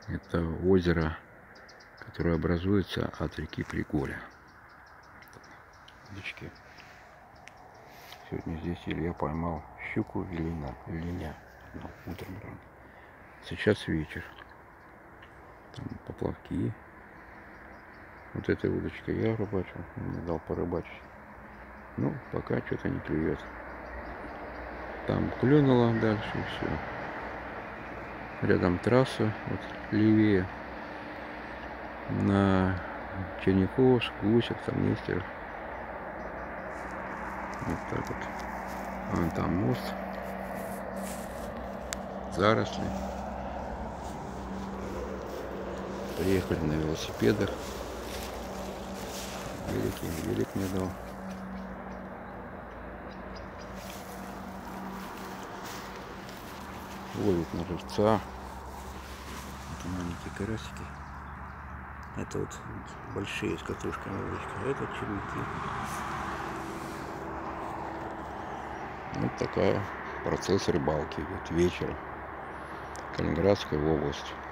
Это озеро, которое образуется от реки Приголя. Удочки. Сегодня здесь Илья поймал щуку линя. Ну, утром рано. Сейчас вечер. Там поплавки. Вот этой удочкой я рыбачил. Мне дал порыбачить. Ну, пока что-то не клюет. Там клюнуло дальше и все. Рядом трасса, вот левее. На Черняховск, Гусев, там Нестеров. Вот так вот. Вон там мост. Заросли. Приехали на велосипедах. Велик мне дал. Ловит на живца. Это маленькие карасики. Это вот большие с катушками удочки. А это червяки. Вот такая процесс рыбалки идет вечером. Калининградская область.